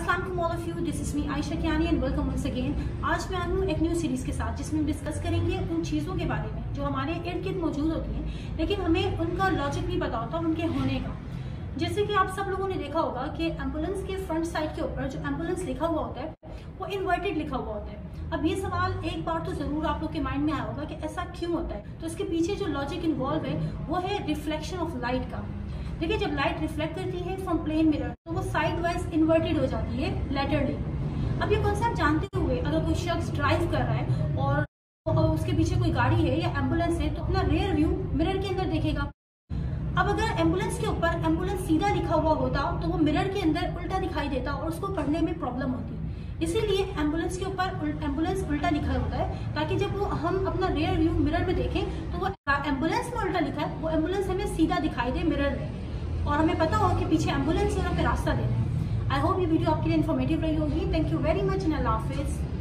अस्सलाम all of you, this is me Ayesha Kiani and welcome once again. आज मैं आई हूँ एक न्यू सीरीज के साथ जिसमें हम डिस्कस करेंगे उन चीज़ों के बारे में जो हमारे इर्द गिर्द मौजूद होती हैं लेकिन हमें उनका लॉजिक नहीं पता होता उनके होने का। जैसे कि आप सब लोगों ने देखा होगा कि एम्बुलेंस के फ्रंट साइड के ऊपर जो एम्बुलेंस लिखा हुआ होता है वो इन्वर्टेड लिखा हुआ होता है। अब ये सवाल एक बार तो जरूर आप लोग के माइंड में आया होगा कि ऐसा क्यों होता है। तो इसके पीछे जो लॉजिक इन्वॉल्व है वो है रिफ्लेक्शन ऑफ लाइट का। देखिए, जब लाइट रिफ्लेक्ट करती है फ्रॉम प्लेन मिरर तो वो साइड वाइज इन्वर्टेड हो जाती है लैटरली। अब ये कॉन्सेप्ट जानते हुए अगर कोई शख्स ड्राइव कर रहा है और उसके पीछे कोई गाड़ी है या एम्बुलेंस है तो अपना रियर व्यू मिरर के अंदर देखेगा। अब अगर एम्बुलेंस के ऊपर एम्बुलेंस सीधा लिखा हुआ होता तो वो मिरर के अंदर उल्टा दिखाई देता और उसको पढ़ने में प्रॉब्लम होती। इसीलिए एम्बुलेंस के ऊपर एम्बुलेंस उल्टा लिखा होता है ताकि जब वो हम अपना रियर व्यू मिरर में देखें तो वो एम्बुलेंस में उल्टा लिखा है वो एम्बुलेंस हमें सीधा दिखाई दे मिरर में और हमें पता हो कि पीछे एम्बुलेंस है और हमें रास्ता देना है। आई होप ये वीडियो आपके लिए इन्फॉर्मेटिव रही होगी। Thank you very much and अल्लाह हाफिज।